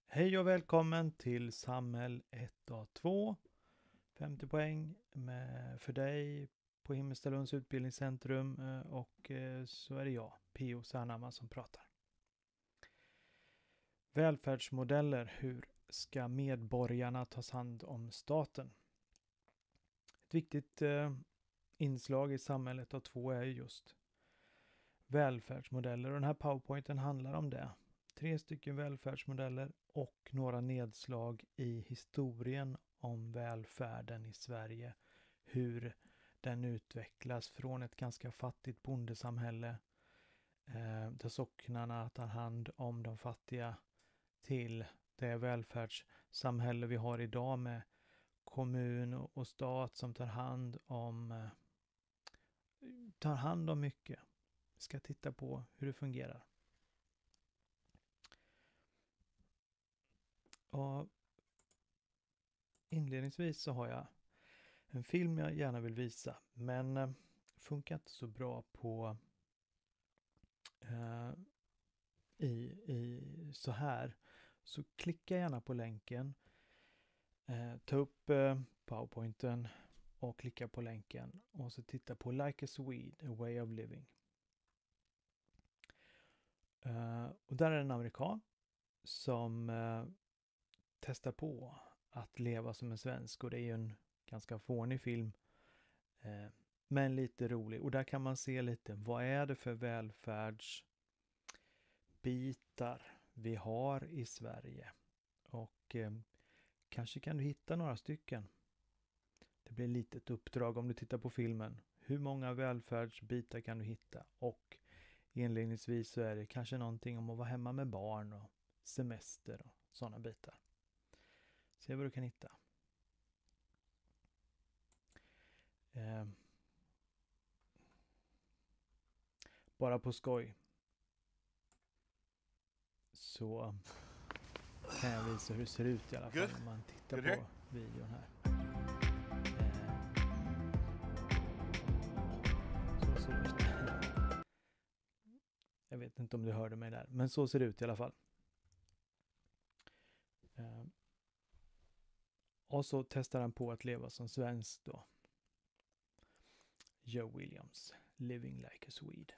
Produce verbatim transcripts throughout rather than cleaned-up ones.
Hej och välkommen till Samhäll ett A två. femtio poäng med, för dig på Himmelstalunds utbildningscentrum och så är det jag, P O Särnhammar, som pratar. Välfärdsmodeller. Hur ska medborgarna tas hand om staten? Ett viktigt eh, inslag i Samhäll ett A två är just välfärdsmodeller och den här powerpointen handlar om det. Tre stycken välfärdsmodeller och några nedslag i historien om välfärden i Sverige. Hur den utvecklas från ett ganska fattigt bondesamhälle eh, där socknarna tar hand om de fattiga till det välfärdssamhälle vi har idag med kommun och stat som tar hand om eh, tar hand om mycket. Vi ska titta på hur det fungerar. Och inledningsvis så har jag en film jag gärna vill visa, men eh, funkar inte så bra på eh, i, i så här. Så klicka gärna på länken, eh, ta upp eh, powerpointen och klicka på länken och så titta på Like a Swede, A Way of Living. Eh, och där är en amerikan som eh, testar på att leva som en svensk, och det är ju en ganska fånig film eh, men lite rolig, och där kan man se lite vad är det för välfärdsbitar vi har i Sverige, och eh, kanske kan du hitta några stycken. Det blir lite ett uppdrag om du tittar på filmen. Hur många välfärdsbitar kan du hitta? Och inledningsvis så är det kanske någonting om att vara hemma med barn och semester och sådana bitar. Se vad du kan hitta. Eh, bara på skoj så kan jag visa hur det ser ut i alla fall om man tittar på videon här. Eh, så ser det ut. Jag vet inte om du hörde mig där, men så ser det ut i alla fall. Eh, och så testar han på att leva som svensk då. Joe Williams, Living Like a Swede.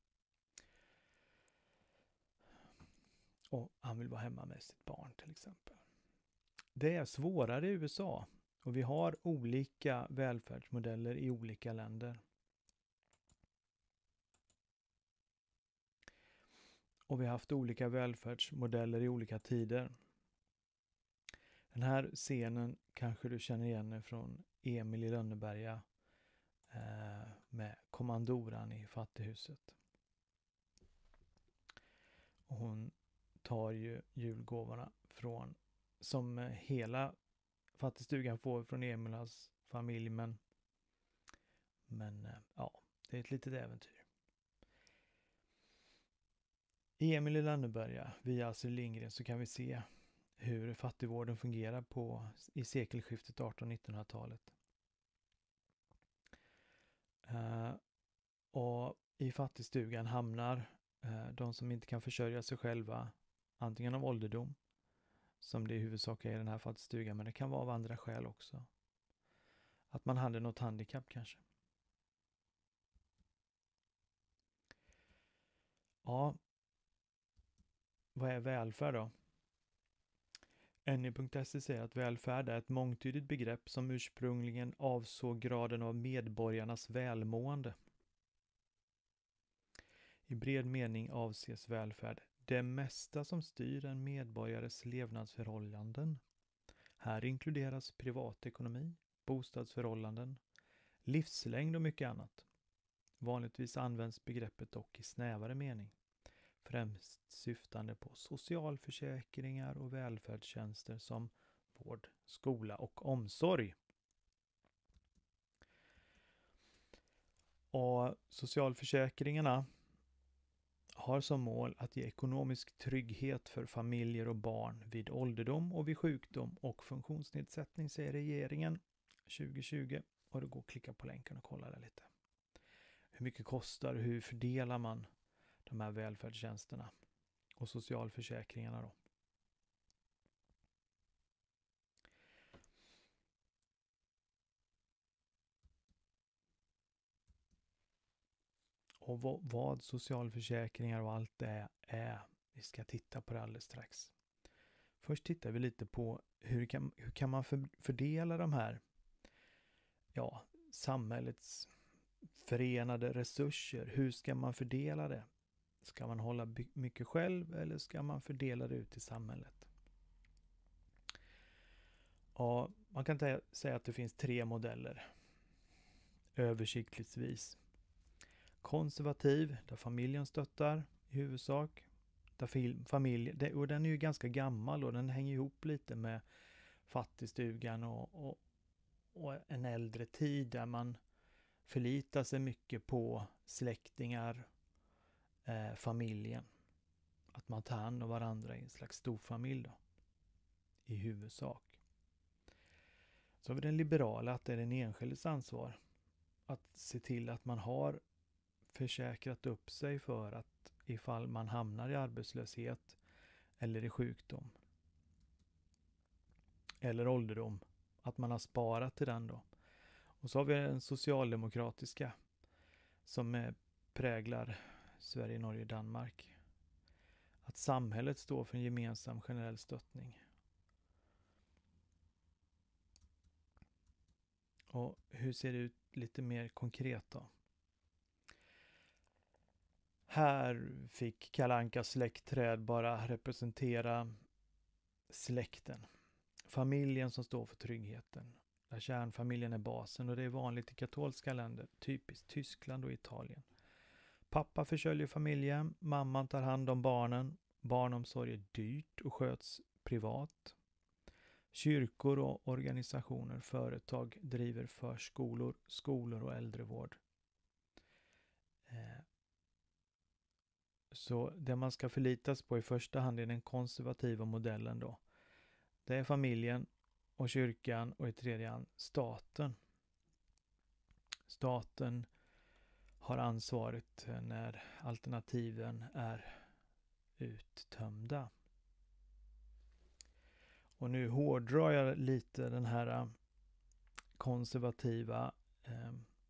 Och han vill vara hemma med sitt barn till exempel. Det är svårare i U S A och vi har olika välfärdsmodeller i olika länder. Och vi har haft olika välfärdsmodeller i olika tider. Den här scenen kanske du känner igen från Emil i Lönneberga eh, med kommandoran i fattighuset. Och hon tar ju julgåvorna från, som hela fattigstugan får från Emilas familj, men, men ja, det är ett litet äventyr. I Emil i Lönneberga via Astrid Lindgren så kan vi se hur fattigvården fungerar på, i sekelskiftet artonhundra-nittonhundratalet. Uh, och i fattigstugan hamnar uh, de som inte kan försörja sig själva, antingen av ålderdom, som det i huvudsak är i den här fattigstugan, men det kan vara av andra skäl också. Att man hade något handikapp kanske. Ja, vad är välfärd då? N I punkt se säger att välfärd är ett mångtydigt begrepp som ursprungligen avsåg graden av medborgarnas välmående. I bred mening avses välfärd det mesta som styr en medborgares levnadsförhållanden. Här inkluderas privatekonomi, bostadsförhållanden, livslängd och mycket annat. Vanligtvis används begreppet dock i snävare mening, främst syftande på socialförsäkringar och välfärdstjänster som vård, skola och omsorg. Och socialförsäkringarna har som mål att ge ekonomisk trygghet för familjer och barn vid ålderdom och vid sjukdom och funktionsnedsättning, säger regeringen tjugo tjugo. Och det går att klicka på länken och kolla där lite. Hur mycket kostar, hur fördelar man de här välfärdstjänsterna och socialförsäkringarna då? Och vad, vad socialförsäkringar och allt det är. Vi ska titta på det alldeles strax. Först tittar vi lite på hur kan, hur kan man för, fördela de här ja, samhällets förenade resurser. Hur ska man fördela det? Ska man hålla by- mycket själv eller ska man fördela det ut i samhället? Ja, man kan ta- säga att det finns tre modeller översiktligtvis. Konservativ, där familjen stöttar i huvudsak. Där fil- familj, och den är ju ganska gammal och den hänger ihop lite med fattigstugan och, och, och en äldre tid där man förlitar sig mycket på släktingar, eh, familjen. Att man tar hand om varandra i en slags storfamilj då, i huvudsak. Så har vi den liberala, att det är den enskildes ansvar att se till att man har försäkrat upp sig för att ifall man hamnar i arbetslöshet eller i sjukdom eller ålderdom, att man har sparat till den då. Och så har vi den socialdemokratiska som är, präglar Sverige, Norge och Danmark. Att samhället står för en gemensam generell stöttning. Och hur ser det ut lite mer konkret då? Här fick Kalle Ankas släktträd bara representera släkten. Familjen som står för tryggheten. Där kärnfamiljen är basen och det är vanligt i katolska länder, typiskt Tyskland och Italien. Pappa försörjer familjen, mamman tar hand om barnen, barnomsorg är dyrt och sköts privat. Kyrkor och organisationer, företag driver förskolor, skolor och äldrevård. Så det man ska förlitas på i första hand är den konservativa modellen då. Det är familjen och kyrkan och i tredje hand staten. Staten har ansvaret när alternativen är uttömda. Och nu hårdrar jag lite den här konservativa eh,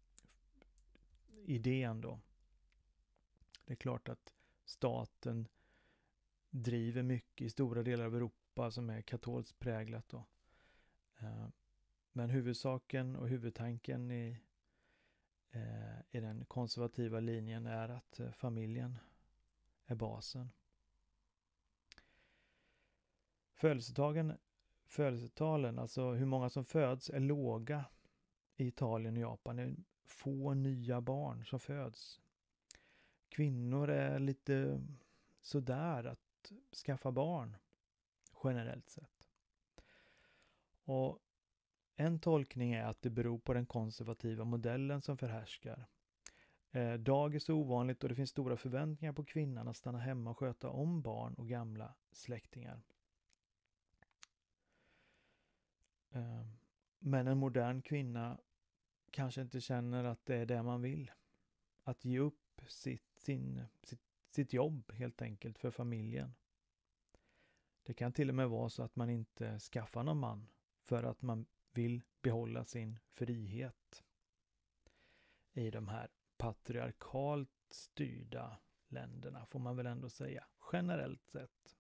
idén då. Det är klart att staten driver mycket i stora delar av Europa som är katolskt präglat då. Eh, men huvudsaken och huvudtanken i, eh, i den konservativa linjen är att eh, familjen är basen. Födelsetalen, födelsetalen, alltså hur många som föds, är låga i Italien och Japan. Det är få nya barn som föds. Kvinnor är lite sådär att skaffa barn generellt sett. Och en tolkning är att det beror på den konservativa modellen som förhärskar. Eh, dagis är ovanligt och det finns stora förväntningar på kvinnan att stanna hemma och sköta om barn och gamla släktingar. Eh, men en modern kvinna kanske inte känner att det är det man vill. Att ge upp sitt, sin, sitt, sitt jobb helt enkelt för familjen. Det kan till och med vara så att man inte skaffar någon man för att man vill behålla sin frihet i de här patriarkalt styrda länderna, får man väl ändå säga, generellt sett.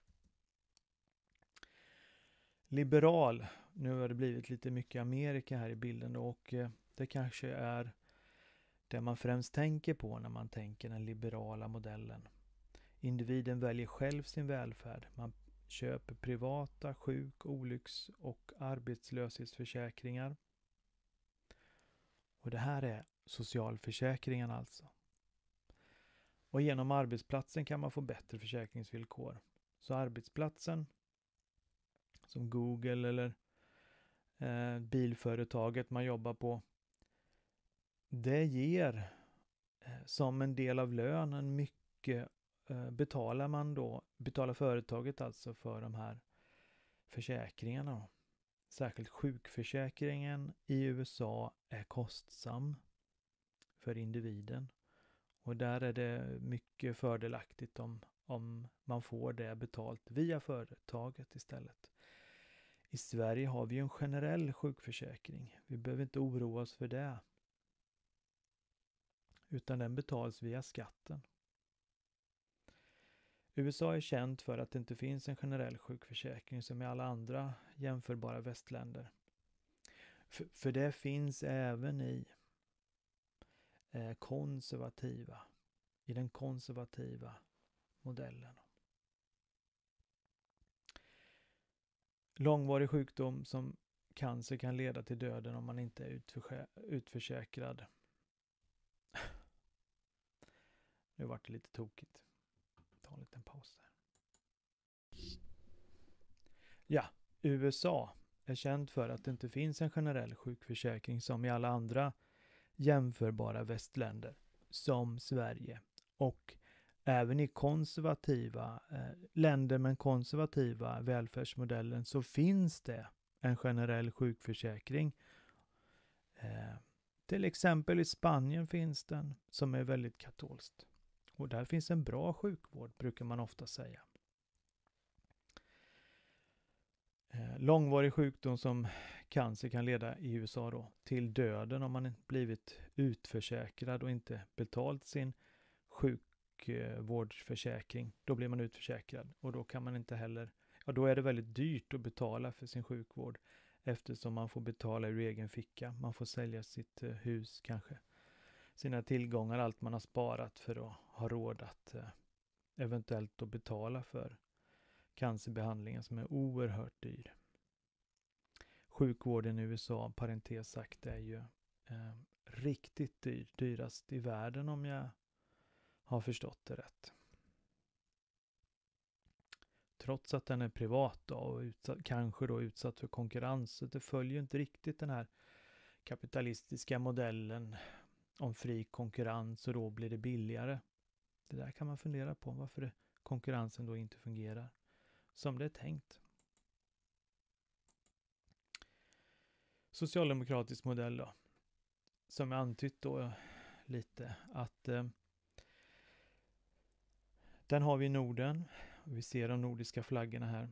Liberal, nu har det blivit lite mycket Amerika här i bilden och det kanske är det man främst tänker på när man tänker den liberala modellen. Individen väljer själv sin välfärd. Man köper privata sjuk-, olycks- och arbetslöshetsförsäkringar. Och det här är socialförsäkringen alltså. Och genom arbetsplatsen kan man få bättre försäkringsvillkor. Så arbetsplatsen, som Google eller eh, bilföretaget man jobbar på, det ger eh, som en del av lönen mycket eh, betalar man då, betalar företaget alltså för de här försäkringarna då. Särskilt sjukförsäkringen i U S A är kostsam för individen. Och där är det mycket fördelaktigt om, om man får det betalt via företaget istället. I Sverige har vi en generell sjukförsäkring. Vi behöver inte oroa oss för det. utan den betalas via skatten. U S A är känt för att det inte finns en generell sjukförsäkring som i alla andra jämförbara västländer. För, för det finns även i eh, konservativa, i den konservativa modellen. Långvarig sjukdom som cancer kan leda till döden om man inte är utförsä- utförsäkrad. Nu vart det lite tokigt. Ta en liten paus där. Ja, U S A är känt för att det inte finns en generell sjukförsäkring som i alla andra jämförbara västländer som Sverige. Och även i konservativa eh, länder med konservativa välfärdsmodellen så finns det en generell sjukförsäkring. Eh, till exempel i Spanien finns den som är väldigt katolskt. Och där finns en bra sjukvård brukar man ofta säga. Eh, långvarig sjukdom som cancer kan leda i U S A då till döden om man blivit utförsäkrad och inte betalt sin sjukvårdsförsäkring. Då blir man utförsäkrad och då kan man inte heller, ja då är det väldigt dyrt att betala för sin sjukvård eftersom man får betala ur egen ficka. Man får sälja sitt hus kanske, sina tillgångar, allt man har sparat för att ha råd att eh, eventuellt då betala för cancerbehandlingen som är oerhört dyr. Sjukvården i U S A, parentes sagt, är ju eh, riktigt dyr, dyrast i världen om jag har förstått det rätt. Trots att den är privat då, och utsatt, kanske då utsatt för konkurrens, så det följer inte riktigt den här kapitalistiska modellen om fri konkurrens och då blir det billigare. Det där kan man fundera på, varför det, konkurrensen då inte fungerar som det är tänkt. Socialdemokratisk modell då, som jag antytt då lite, att eh, den har vi i Norden. Vi ser de nordiska flaggorna här.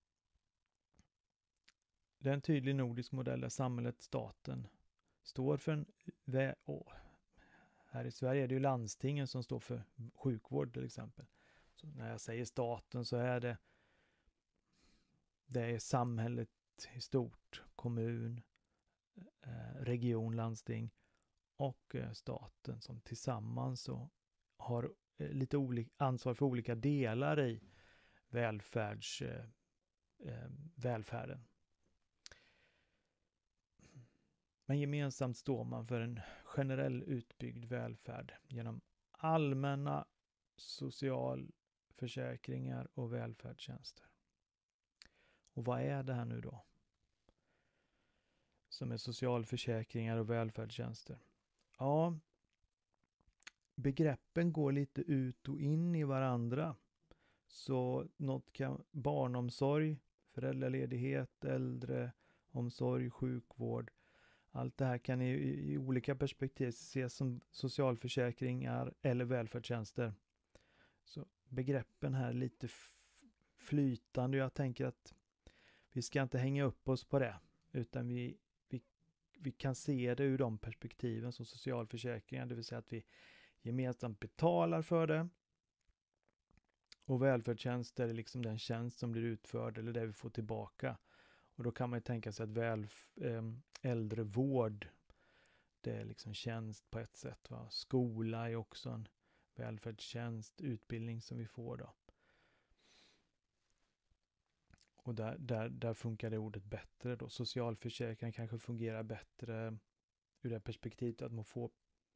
Det är en tydlig nordisk modell där samhället, staten, står för en... Vä- oh. Här i Sverige är det ju landstingen som står för sjukvård till exempel. Så när jag säger staten så är det det är samhället i stort, kommun, eh, region, landsting och eh, staten som tillsammans så har eh, lite olika ansvar för olika delar i välfärds, eh, eh, välfärden. Men gemensamt står man för en generell utbyggd välfärd genom allmänna socialförsäkringar och välfärdstjänster. Och vad är det här nu då? Som är socialförsäkringar och välfärdstjänster. Ja, begreppen går lite ut och in i varandra. Så något kan barnomsorg, föräldraledighet, äldreomsorg, sjukvård. Allt det här kan i, i olika perspektiv ses som socialförsäkringar eller välfärdstjänster. Så begreppen här är lite f- flytande. Jag tänker att vi ska inte hänga upp oss på det, utan vi, vi, vi kan se det ur de perspektiven som socialförsäkringar, det vill säga att vi gemensamt betalar för det. Och välfärdstjänster är liksom den tjänst som blir utförd eller det vi får tillbaka. Och då kan man ju tänka sig att väl, äh, äldrevård, det är liksom tjänst på ett sätt. Va? Skola är också en välfärdstjänst, utbildning som vi får då. Och där, där, där funkar det ordet bättre då. Socialförsäkring kanske fungerar bättre ur det perspektivet att man får...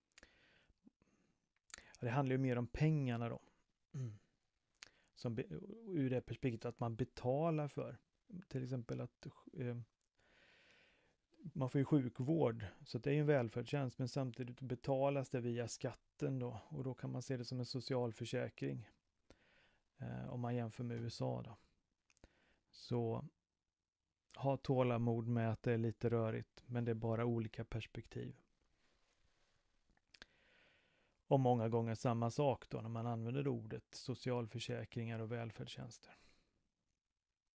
Ja, det handlar ju mer om pengarna då. Mm. Som, ur det perspektivet att man betalar för. Till exempel att eh, man får ju sjukvård, så det är ju en välfärdstjänst, men samtidigt betalas det via skatten då, och då kan man se det som en socialförsäkring eh, om man jämför med U S A då. Så ha tålamod med att det är lite rörigt, men det är bara olika perspektiv. Och många gånger samma sak då när man använder ordet socialförsäkringar och välfärdstjänster.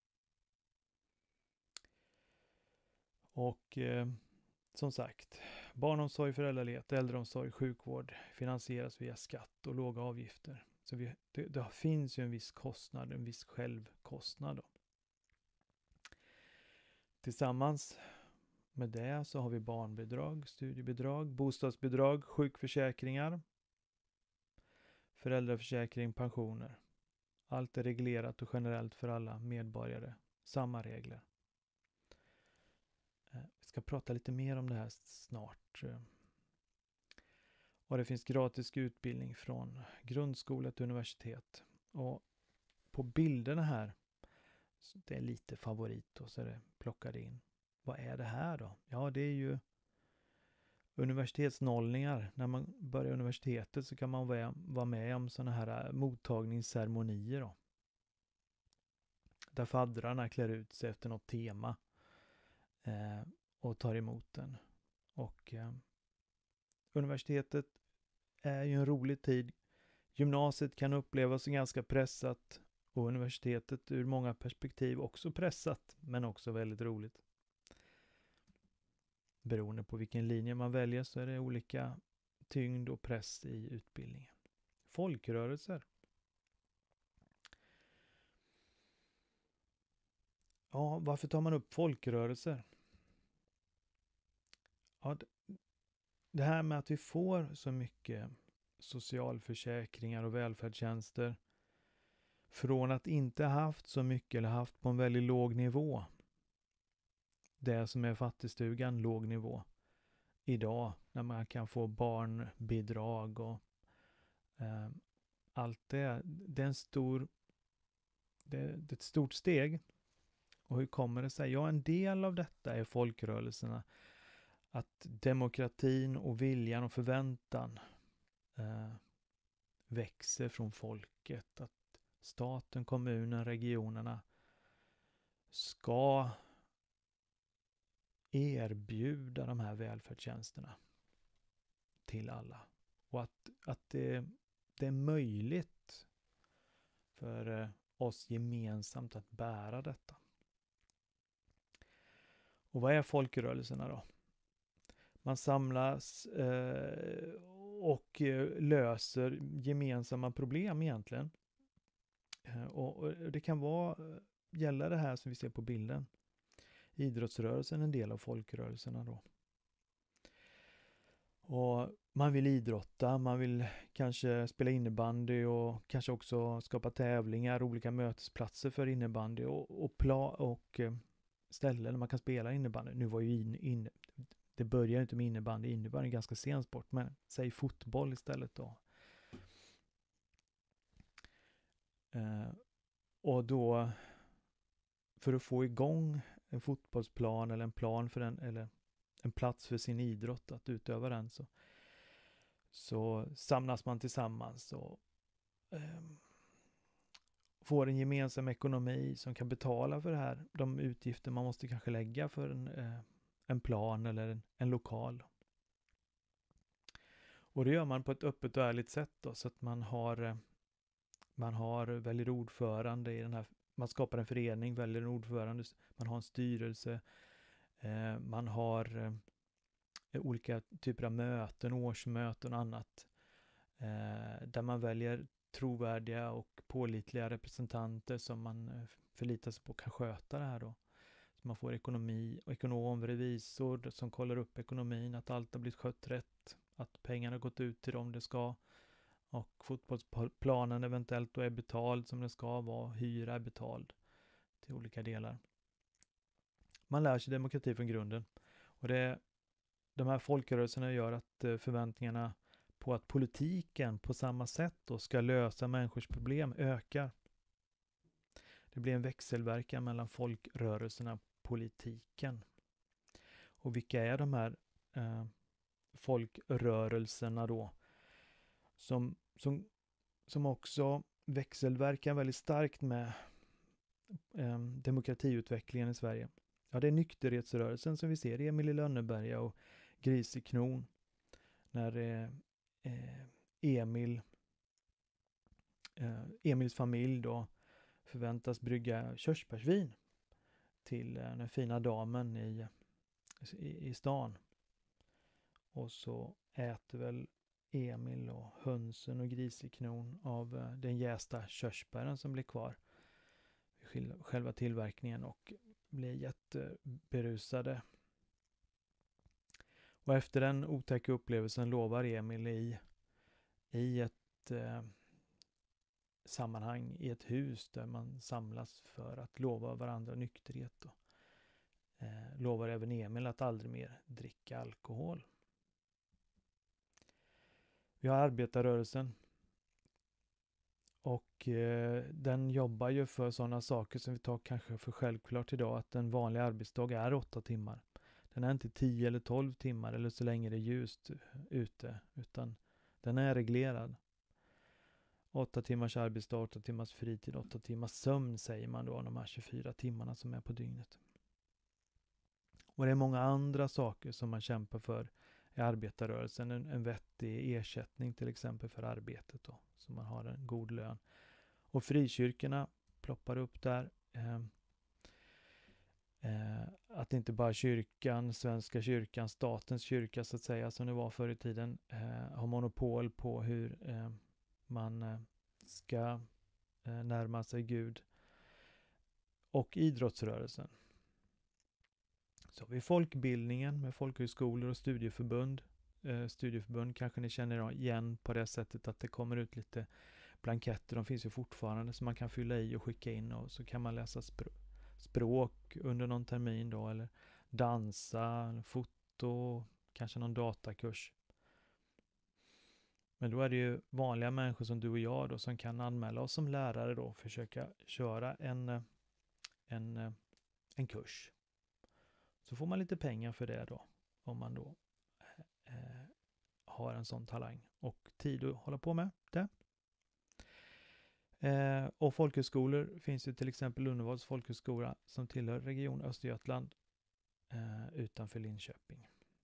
Och eh, som sagt, Barnomsorg, föräldraledighet, äldreomsorg, sjukvård finansieras via skatt och låga avgifter. Så vi, det, det finns ju en viss kostnad, en viss självkostnad då. Tillsammans med det så har vi barnbidrag, studiebidrag, bostadsbidrag, sjukförsäkringar, föräldraförsäkring, pensioner. Allt är reglerat och generellt för alla medborgare. Samma regler. Vi ska prata lite mer om det här snart. Och det finns gratis utbildning från grundskola till universitet. Och på bilderna här, det är lite favorit och så är det plockade in. Vad är det här då? Ja, det är ju universitetsnollningar. När man börjar universitetet så kan man vara med om sådana här mottagningsceremonier då. Där faddrarna klär ut sig efter något tema eh, och tar emot den. Och eh, universitetet är ju en rolig tid. Gymnasiet kan upplevas ganska pressat och universitetet ur många perspektiv också pressat, men också väldigt roligt. Beroende på vilken linje man väljer så är det olika tyngd och press i utbildningen. Folkrörelser. Ja, varför tar man upp folkrörelser? Ja, det här med att vi får så mycket socialförsäkringar och välfärdstjänster från att inte ha haft så mycket eller haft på en väldigt låg nivå. Det som är fattigstugan, låg nivå. Idag när man kan få barnbidrag och eh, allt det. Det är en stor, det, det är ett stort steg. Och hur kommer det sig? Ja, en del av detta är folkrörelserna. Att demokratin och viljan och förväntan eh, växer från folket. Att staten, kommunen, regionerna ska erbjuda de här välfärdstjänsterna till alla. Och att, att det, det är möjligt för eh, oss gemensamt att bära detta. Och vad är folkrörelserna då? Man samlas eh, och löser gemensamma problem egentligen. Eh, och, och det kan vara, gälla det här som vi ser på bilden. Idrottsrörelsen är en del av folkrörelserna då. Och man vill idrotta, man vill kanske spela innebandy och kanske också skapa tävlingar, olika mötesplatser för innebandy och, och, pla- och ställen där man kan spela innebandy. Nu var ju in, in, det börjar inte med innebandy, innebandy är en ganska sen sport, men säg fotboll istället då. Eh, och då för att få igång en fotbollsplan eller en plan för den eller en plats för sin idrott att utöva den så, så samlas man tillsammans och eh, får en gemensam ekonomi som kan betala för det här, de utgifter man måste kanske lägga för en, eh, en plan eller en, en lokal. Och det gör man på ett öppet och ärligt sätt då, så att man har eh, man har väldigt ordförande i den här, man skapar en förening, väljer en ordförande, man har en styrelse, eh, man har eh, olika typer av möten, årsmöten och annat, eh, där man väljer trovärdiga och pålitliga representanter som man förlitar sig på kan sköta det här då. Så man får ekonomi och ekonom, revisor som kollar upp ekonomin, att allt har blivit skött rätt, att pengarna har gått ut till dem det ska. Och fotbollsplanen eventuellt då är betald som det ska vara. Hyra är betald till olika delar. Man lär sig demokrati från grunden. Och det, de här folkrörelserna gör att förväntningarna på att politiken på samma sätt då ska lösa människors problem ökar. Det blir en växelverkan mellan folkrörelserna och politiken. Och vilka är de här eh, folkrörelserna då? Som, som, som också växelverkar väldigt starkt med eh, demokratiutvecklingen i Sverige. Ja, det är nykterhetsrörelsen som vi ser i Emil i Lönneberga och Gris i Knon. När eh, eh, Emil, eh, Emils familj då förväntas brygga körsbärsvin till eh, den fina damen i, i, i stan. och så äter väl Emil och hönsen och griseknon av eh, den jästa körsbären som blir kvar vid själva tillverkningen och blir jätteberusade. Och efter den otäcka upplevelsen lovar Emil i, i ett eh, sammanhang i ett hus där man samlas för att lova varandra nykterhet. Och, eh, lovar även Emil att aldrig mer dricka alkohol. Vi har arbetarrörelsen. Och eh, den jobbar ju för sådana saker som vi tar kanske för självklart idag. Att en vanlig arbetsdag är åtta timmar. Den är inte tio eller tolv timmar eller så länge det är ljust ute. Utan den är reglerad. Åtta timmars arbetsdag, åtta timmars fritid, åtta timmars sömn säger man då. De här tjugofyra timmarna som är på dygnet. Och det är många andra saker som man kämpar för i arbetarrörelsen. En, en vettig ersättning till exempel för arbetet då. Så man har en god lön. Och frikyrkorna ploppar upp där. Eh, eh, att inte bara kyrkan, svenska kyrkan, statens kyrka så att säga som det var förr i tiden. Eh, har monopol på hur eh, man eh, ska eh, närma sig Gud. Och idrottsrörelsen. Så har vi folkbildningen med folkhögskolor och studieförbund. Eh, studieförbund kanske ni känner igen på det sättet att det kommer ut lite blanketter. De finns ju fortfarande som man kan fylla i och skicka in och så kan man läsa spr- språk under någon termin då eller dansa, foto, kanske någon datakurs. Men då är det ju vanliga människor som du och jag då som kan anmäla oss som lärare då och försöka köra en, en, en kurs. Så får man lite pengar för det då, om man då eh, har en sån talang och tid att hålla på med det. Eh, och folkhögskolor finns ju till exempel Lunnevads folkhögskola som tillhör region Östergötland eh, utanför Linköping.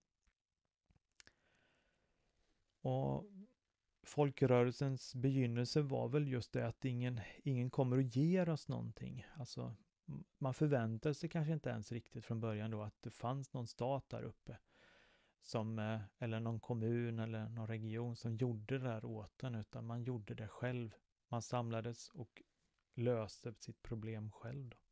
Och folkrörelsens begynnelse var väl just det att ingen, ingen kommer att ge oss någonting. Alltså man förväntar sig kanske inte ens riktigt från början då att det fanns någon stat där uppe som, eller någon kommun eller någon region som gjorde det där åt en, utan man gjorde det själv. Man samlades och löste sitt problem själv då.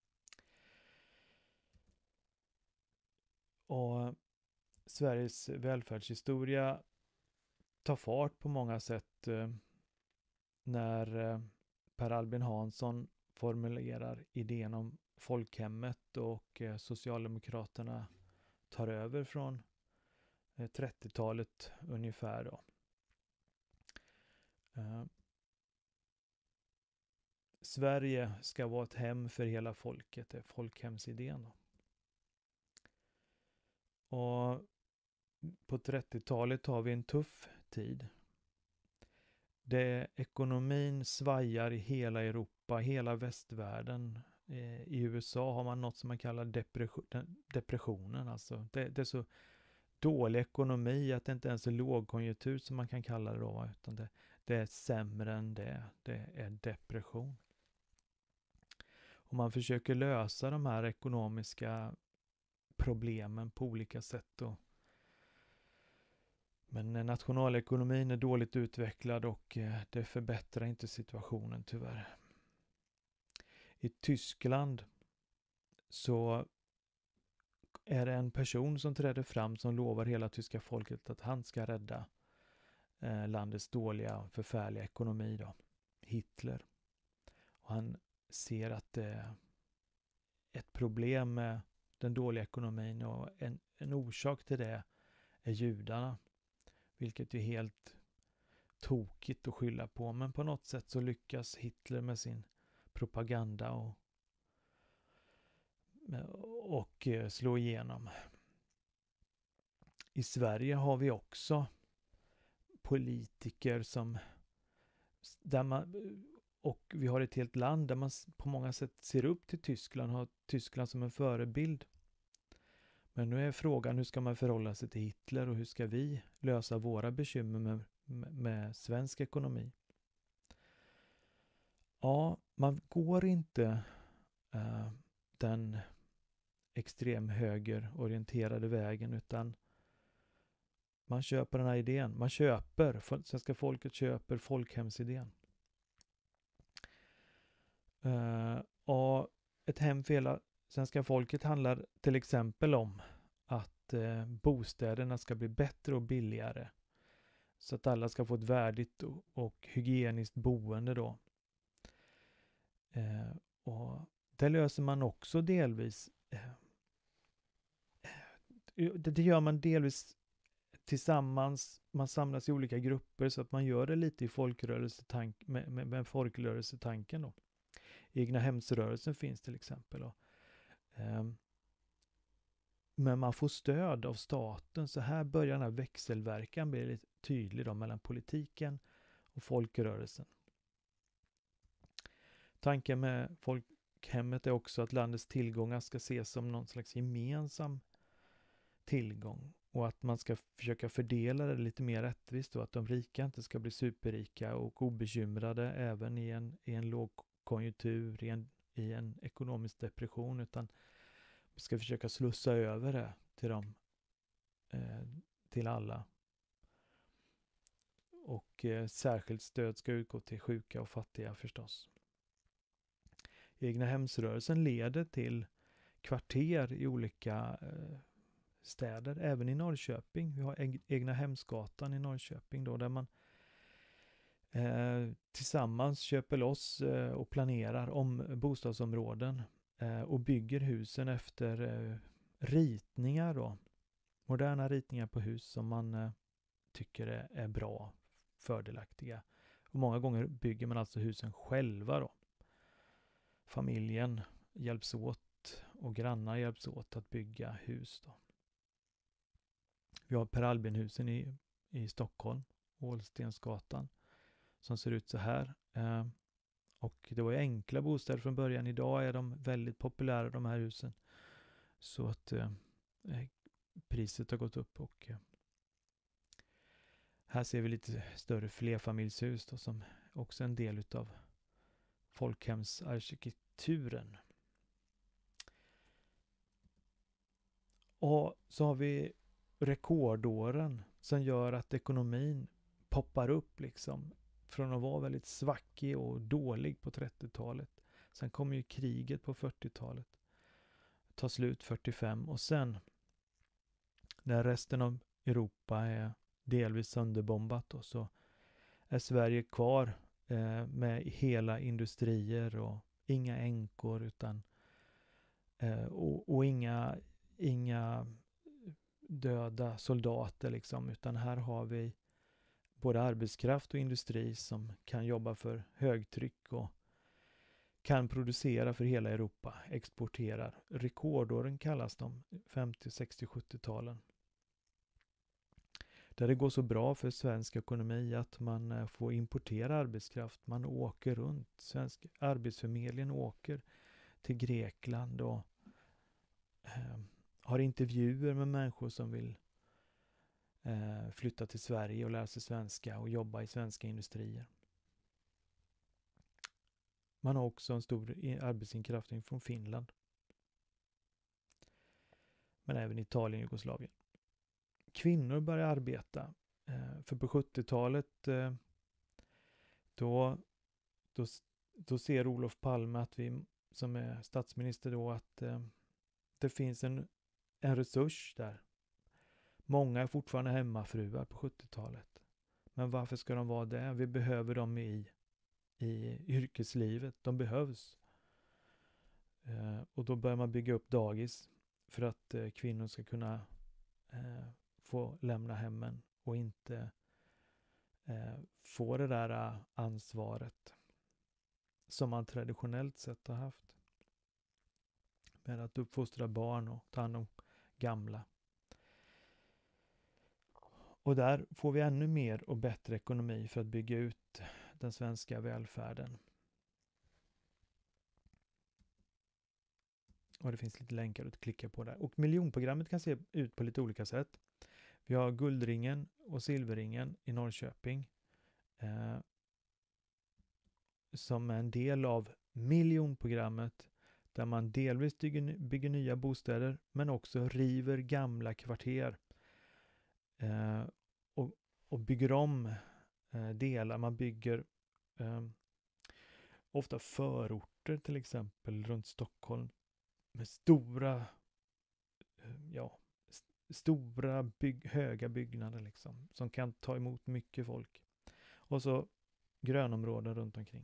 Och Sveriges välfärdshistoria tar fart på många sätt eh, när eh, Per Albin Hansson formulerar idén om folkhemmet och eh, Socialdemokraterna tar över från eh, trettiotalet ungefär då. Eh, Sverige ska vara ett hem för hela folket, det är folkhemsidén då. Och på trettiotalet har vi en tuff tid. Det, ekonomin svajar i hela Europa, hela västvärlden. Eh, I U S A har man något som man kallar depression, depressionen. Alltså det, det är så dålig ekonomi att det inte ens är lågkonjunktur som man kan kalla det då, utan det, det är sämre än det. Det är depression. Och man försöker lösa de här ekonomiska problemen på olika sätt då. Men nationalekonomin är dåligt utvecklad och det förbättrar inte situationen tyvärr. I Tyskland så är det en person som träder fram som lovar hela tyska folket att han ska rädda eh, landets dåliga, förfärliga ekonomi då. Hitler. Och han ser att det är ett problem med den dåliga ekonomin och en, en orsak till det är judarna. Vilket är helt tokigt att skylla på. Men på något sätt så lyckas Hitler med sin propaganda och, och slå igenom. I Sverige har vi också politiker som där man, och vi har ett helt land där man på många sätt ser upp till Tyskland, har Tyskland som en förebild. Men nu är frågan, hur ska man förhålla sig till Hitler och hur ska vi lösa våra bekymmer med, med, med svensk ekonomi? Ja, man går inte uh, den extrem högerorienterade vägen utan Man köper den här idén. Man köper, svenska folket köper folkhemsidén. Uh, och ett hem för hela svenska folket handlar till exempel om att uh, bostäderna ska bli bättre och billigare. Så att alla ska få ett värdigt och, och hygieniskt boende då. Uh, och det löser man också delvis. Uh, det, det gör man delvis tillsammans. Man samlas i olika grupper så att man gör det lite i folkrörelsetank, med, med, med folkrörelsetanken då. Egna hemsrörelsen finns till exempel. Och, eh, men man får stöd av staten. Så här börjar den här växelverkan bli lite tydlig då, mellan politiken och folkrörelsen. Tanken med folkhemmet är också att landets tillgångar ska ses som någon slags gemensam tillgång. Och att man ska försöka fördela det lite mer rättvist. Och att de rika inte ska bli superrika och obekymrade även i en, i en lågkonjunktur, i en, i en ekonomisk depression. Utan vi ska försöka slussa över det till dem, eh, till alla. Och eh, särskilt stöd ska utgå till sjuka och fattiga förstås. Egna hemsrörelsen leder till kvarter i olika eh, städer, även i Norrköping. Vi har Egna hemsgatan i Norrköping då, där man eh, tillsammans köper loss eh, och planerar om bostadsområden eh, och bygger husen efter eh, ritningar då. Moderna ritningar på hus som man eh, tycker är, är bra, fördelaktiga. Och många gånger bygger man alltså husen själva då. Familjen hjälps åt och grannar hjälps åt att bygga hus då. Vi har Per Albin-husen i, i Stockholm, Ålstensgatan, som ser ut så här. Eh, och det var ju enkla bostäder från början. Idag är de väldigt populära, de här husen. Så att eh, priset har gått upp. Och eh, här ser vi lite större flerfamiljshus då, som också är en del utav folkhemsarkitekturen. Och så har vi rekordåren som gör att ekonomin poppar upp liksom från att vara väldigt svackig och dålig på trettiotalet. Sen kommer ju kriget på fyrtiotalet. Tar slut fyrtiofem och sen när resten av Europa är delvis sönderbombat och så är Sverige kvar eh, med hela industrier och inga änkor utan eh, och, och inga inga döda soldater liksom, utan här har vi både arbetskraft och industri som kan jobba för högtryck och kan producera för hela Europa, exporterar. Rekordåren kallas de, femtio, sextio, sjuttio-talen. Där det går så bra för svensk ekonomi att man får importera arbetskraft. Man åker runt, svensk arbetsförmedlingen åker till Grekland och eh, har intervjuer med människor som vill eh, flytta till Sverige och lära sig svenska och jobba i svenska industrier. Man har också en stor arbetsinkraftning från Finland. Men även Italien och Jugoslavien. Kvinnor börjar arbeta. Eh, för på sjuttiotalet eh, då, då, då ser Olof Palme att vi som är statsminister då att eh, det finns en en resurs där. Många är fortfarande hemmafruar på sjuttiotalet. Men varför ska de vara det? Vi behöver dem i, i yrkeslivet. De behövs. Eh, och då börjar man bygga upp dagis för att eh, kvinnor ska kunna eh, få lämna hemmen och inte eh, få det där ansvaret som man traditionellt sett har haft. Med att uppfostra barn och ta hand om gamla. Och där får vi ännu mer och bättre ekonomi för att bygga ut den svenska välfärden. Och det finns lite länkar att klicka på där. Och miljonprogrammet kan se ut på lite olika sätt. Vi har Guldringen och Silverringen i Norrköping. Eh, som är en del av miljonprogrammet. Där man delvis bygger, bygger nya bostäder men också river gamla kvarter. Eh, och bygger om eh, delar. Man bygger eh, ofta förorter till exempel runt Stockholm med stora, eh, ja, st- stora bygg, höga byggnader liksom, som kan ta emot mycket folk. Och så grönområden runt omkring.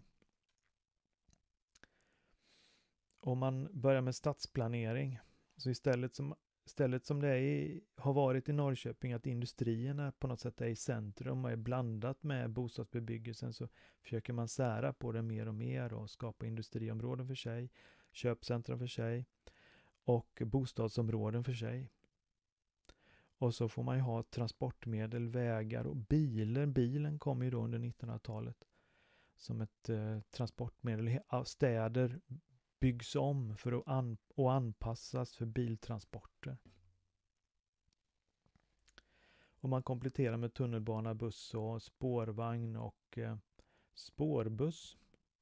Om man börjar med stadsplanering, så istället som, istället som det är i, har varit i Norrköping, att industrierna på något sätt är i centrum och är blandat med bostadsbebyggelsen, så försöker man sära på det mer och mer och skapa industriområden för sig, köpcentra för sig och bostadsområden för sig. Och så får man ju ha transportmedel, vägar och bilar. Bilen kom ju då under nittonhundratalet som ett eh, transportmedel. Städer byggs om för att an- och anpassas för biltransporter. Och man kompletterar med tunnelbana, buss och spårvagn och eh, spårbuss.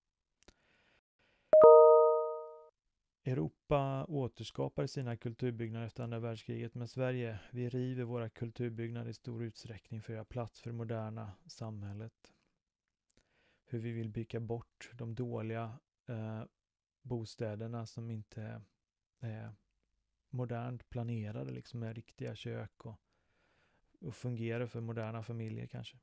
Europa återskapar sina kulturbyggnader efter andra världskriget, men Sverige, vi river våra kulturbyggnader i stor utsträckning för att göra plats för det moderna samhället. Hur vi vill bygga bort de dåliga eh, bostäderna som inte är modernt planerade, liksom med riktiga kök och, och fungerar för moderna familjer kanske.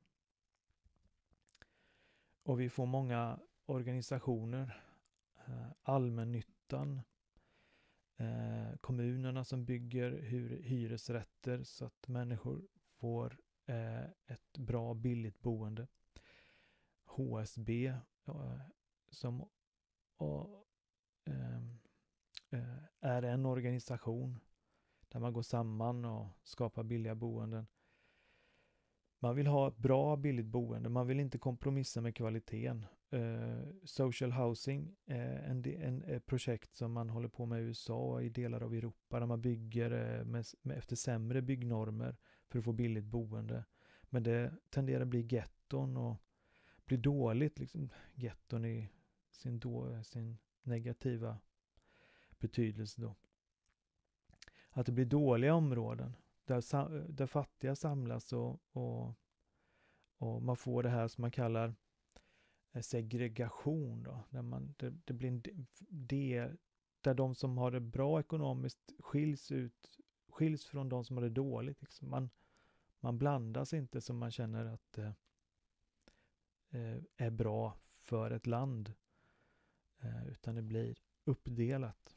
Och vi får många organisationer, eh, allmännyttan, eh, kommunerna som bygger hur, hyresrätter så att människor får eh, ett bra billigt boende. H S B eh, som och, eh, är en organisation där man går samman och skapar billiga boenden. Man vill ha ett bra billigt boende. Man vill inte kompromissa med kvaliteten. Uh, social housing är en, en, en projekt som man håller på med i U S A och i delar av Europa där man bygger uh, med, med efter sämre byggnormer för att få billigt boende. Men det tenderar att bli getton och bli dåligt. Liksom, getton i sin, då, sin negativa betydelse då. Att det blir dåliga områden där, där fattiga samlas och, och, och man får det här som man kallar segregation då, där man, det, det blir en del där de som har det bra ekonomiskt skiljs ut, skiljs från de som har det dåligt. Liksom. Man, man blandas inte som man känner att det eh, är bra för ett land, eh, utan det blir uppdelat.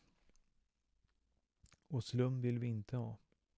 Och slum vill vi inte ha.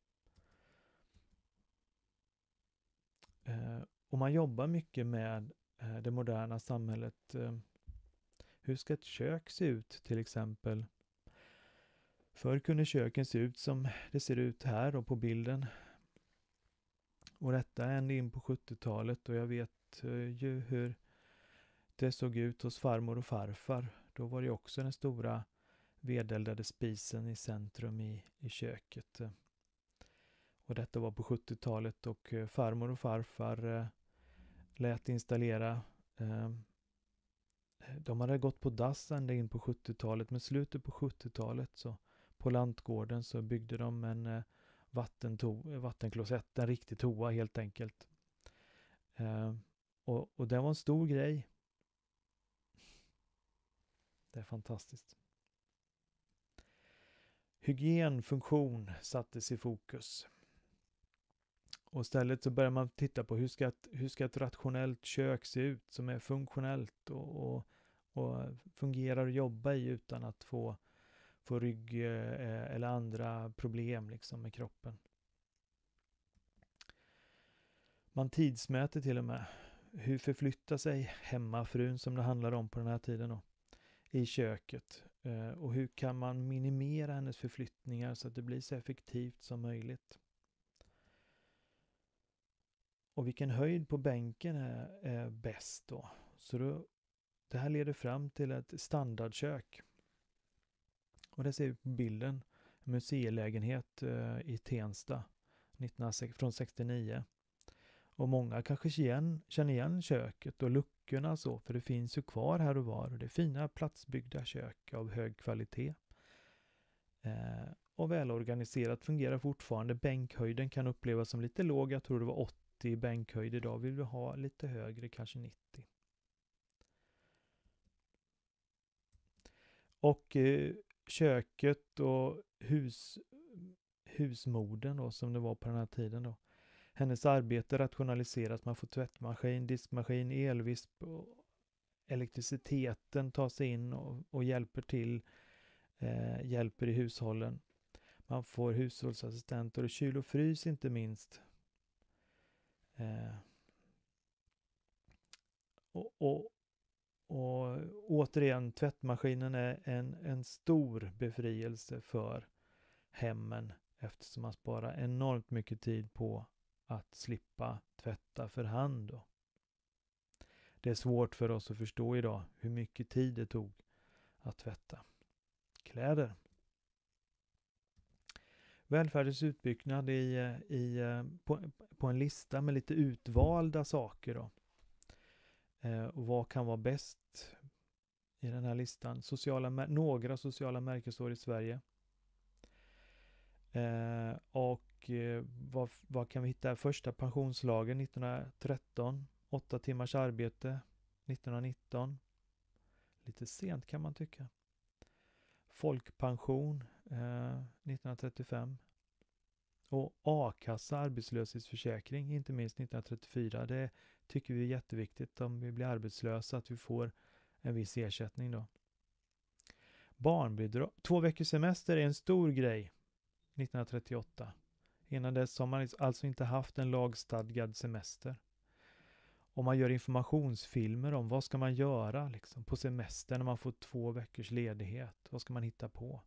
Eh, och man jobbar mycket med eh, det moderna samhället. Eh, hur ska ett kök se ut till exempel? Förr kunde köken se ut som det ser ut här och på bilden. Och detta ända in på sjuttiotalet, och jag vet eh, ju hur det såg ut hos farmor och farfar. Då var det också den stora vedeldade spisen i centrum i, i köket. Och detta var på sjuttiotalet, och eh, farmor och farfar eh, lät installera. Eh, de hade gått på dass ända in på sjuttiotalet, men slutet på sjuttiotalet så på lantgården så byggde de en eh, vattento- vattenklosett, en riktig toa helt enkelt. Eh, och, och det var en stor grej. Det är fantastiskt. Hygienfunktion sattes i fokus. Och istället så börjar man titta på hur ska ett, hur ska ett rationellt kök se ut som är funktionellt och, och, och fungerar att jobba i utan att få, få rygg eh, eller andra problem liksom med kroppen. Man tidsmäter till och med. Hur förflyttar sig hemmafrun, som det handlar om på den här tiden då, i köket? Eh, och hur kan man minimera hennes förflyttningar så att det blir så effektivt som möjligt? Och vilken höjd på bänken är, är bäst då? Så då, det här leder fram till ett standardkök. Och det ser vi på bilden. En museilägenhet eh, i Tensta nitton, från sextionio. Och många kanske igen, känner igen köket och luckorna så, för det finns ju kvar här och var. Och det är fina platsbyggda kök av hög kvalitet. Eh, och välorganiserat, fungerar fortfarande. Bänkhöjden kan upplevas som lite låg. Jag tror det var åttio i bänkhöjd. Idag vill vi ha lite högre, kanske nittio. Och eh, köket och hus, husmodern då, som det var på den här tiden då. Hennes arbete rationaliseras. Man får tvättmaskin, diskmaskin, elvisp och elektriciteten tar sig in och, och hjälper till, eh, hjälper i hushållen. Man får hushållsassistenter och kyl och frys inte minst. Eh, och, och, och återigen, tvättmaskinen är en, en stor befrielse för hemmen eftersom man sparar enormt mycket tid på att slippa tvätta för hand då. Det är svårt för oss att förstå idag hur mycket tid det tog att tvätta kläder. Välfärdens utbyggnad i, i, på, på en lista med lite utvalda saker då. Eh, och vad kan vara bäst i den här listan? Sociala, några sociala märkesår i Sverige. Eh, och eh, vad, vad kan vi hitta? Första pensionslagen nittonhundratretton. Åtta timmars arbete nittonhundranitton. Lite sent kan man tycka. Folkpension eh, nittonhundratrettiofem. Och a-kassa, arbetslöshetsförsäkring, inte minst nittonhundratrettiofyra. Det tycker vi är jätteviktigt om vi blir arbetslösa, att vi får en viss ersättning då. Barnbidrag. Två veckors semester är en stor grej nittonhundratrettioåtta. Innan dess har man alltså inte haft en lagstadgad semester. Om man gör informationsfilmer om vad ska man göra liksom, på semester när man får två veckors ledighet. Vad ska man hitta på?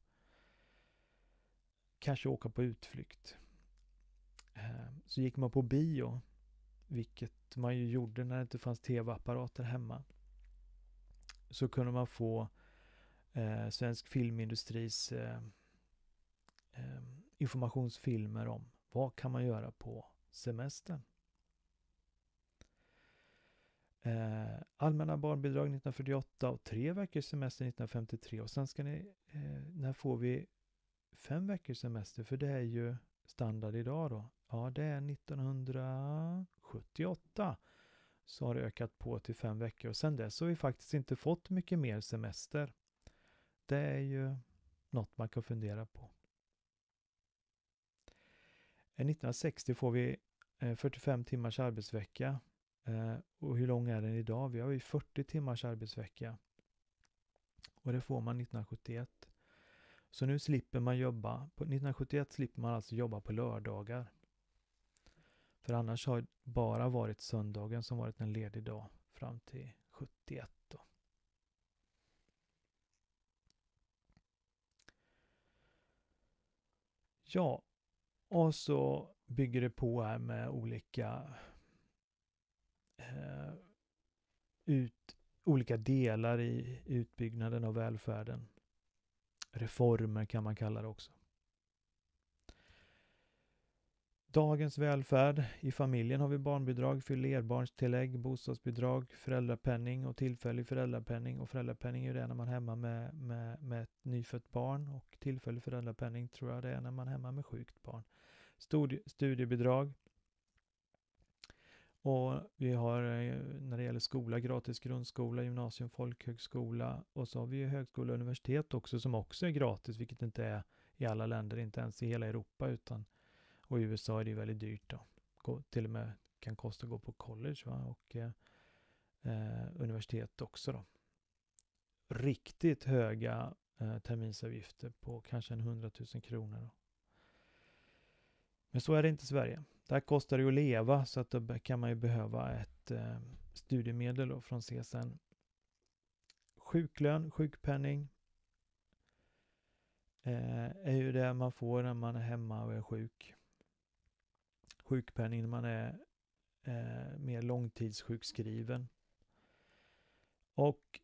Kanske åka på utflykt. Så gick man på bio, vilket man ju gjorde när det inte fanns tv-apparater hemma. Så kunde man få eh, svensk filmindustris eh, eh, informationsfilmer om vad kan man göra på semestern. Eh, allmänna barnbidrag nittonhundrafyrtioåtta och tre veckors semester nittonhundrafemtiotre. Och sen ska ni, eh, när får vi fem veckors semester? För det är ju standard idag då. Ja, det är nittonhundrasjuttioåtta. Så har det ökat på till fem veckor. Och sen dess har vi faktiskt inte fått mycket mer semester. Det är ju något man kan fundera på. nittonhundrasextio får vi fyrtiofem timmars arbetsvecka. Och hur lång är den idag? Vi har ju fyrtio timmars arbetsvecka. Och det får man nittonhundrasjuttioett. Så nu slipper man jobba. På nittonhundrasjuttioett slipper man alltså jobba på lördagar. För annars har det bara varit söndagen som varit en ledig dag fram till sjuttioett då. Ja, och så bygger det på här med olika eh, ut, olika delar i utbyggnaden av välfärden. Reformer kan man kalla det också. Dagens välfärd. I familjen har vi barnbidrag, flerbarnstillägg, bostadsbidrag, föräldrapenning och tillfällig föräldrapenning. Och föräldrapenning är det när man är hemma med, med, med ett nyfött barn. Och tillfällig föräldrapenning tror jag det är när man är hemma med sjukt barn. Studie, studiebidrag. Och vi har när det gäller skola, gratis grundskola, gymnasium, folkhögskola. Och så har vi högskola och universitet också som också är gratis, vilket inte är i alla länder, inte ens i hela Europa utan och i U S A är det väldigt dyrt då. Gå, till och med kan kosta att gå på college va? Och eh, universitet också då. Riktigt höga eh, terminsavgifter på kanske en hundratusen kronor då. Men så är det inte i Sverige. Där kostar det att leva så att då kan man ju behöva ett eh, studiemedel då från C S N. Sjuklön, sjukpenning eh, är ju det man får när man är hemma och är sjuk. Sjukpenning när man är eh, mer långtidssjukskriven. Och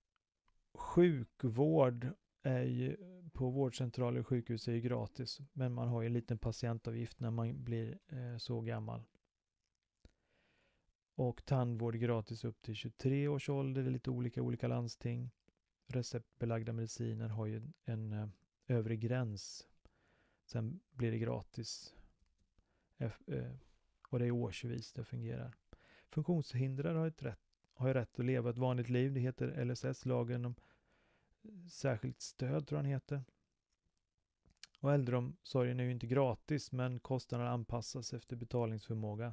sjukvård är ju, på vårdcentraler och sjukhus är ju gratis. Men man har ju en liten patientavgift när man blir eh, så gammal. Och tandvård gratis upp till tjugotre års ålder. Det är lite olika olika landsting. Receptbelagda mediciner har ju en eh, övre gräns. Sen blir det gratis. Eh, Och det är årsvis det fungerar. Funktionshindrade har, ett rätt, har ju rätt att leva ett vanligt liv. Det heter L S S, lagen om särskilt stöd tror jag den heter. Och äldreomsorgen är ju inte gratis, men kostnaderna anpassas efter betalningsförmåga.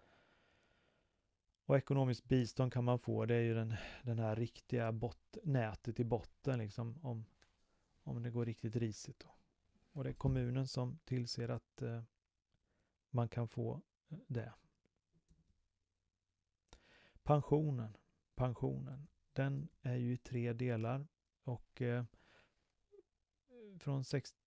Och ekonomiskt bistånd kan man få, det är ju den, den här riktiga bot, nätet i botten liksom, om, om det går riktigt risigt då. Och det är kommunen som tillser att eh, man kan få det. Pensionen, pensionen, den är ju i tre delar och eh, från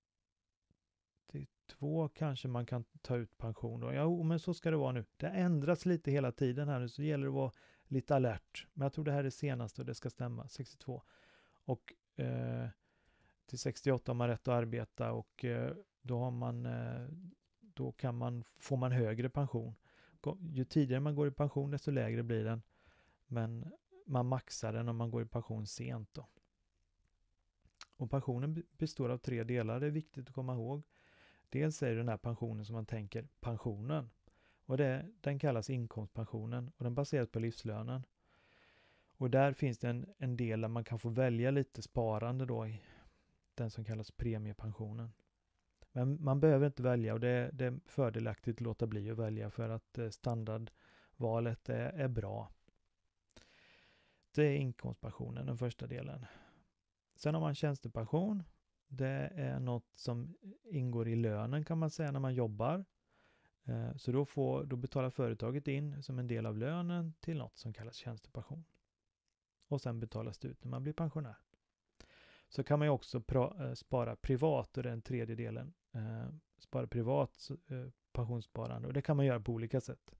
sextiotvå kanske man kan ta ut pension då. Ja, men så ska det vara nu. Det ändras lite hela tiden här nu, så gäller det att vara lite alert. Men jag tror det här är senast och det ska stämma, sextiotvå. Och eh, till sextioåtta har man rätt att arbeta och eh, då har man eh, då kan man, får man högre pension. Ju tidigare man går i pension desto lägre blir den. Men man maxar den om man går i pension sent då. Och pensionen består av tre delar, det är viktigt att komma ihåg. Dels är det den här pensionen som man tänker, pensionen. Och det, den kallas inkomstpensionen och den baseras på livslönen. Och där finns det en, en del där man kan få välja lite sparande då i den som kallas premiepensionen. Men man behöver inte välja och det, det är fördelaktigt att låta bli att välja för att standardvalet är, är bra. Det är inkomstpensionen, den första delen. Sen har man tjänstepension. Det är något som ingår i lönen kan man säga när man jobbar. Så då, får, då betalar företaget in som en del av lönen till något som kallas tjänstepension. Och sen betalas det ut när man blir pensionär. Så kan man ju också pra, spara privat och den tredje delen. Spara privat pensionssparande och det kan man göra på olika sätt.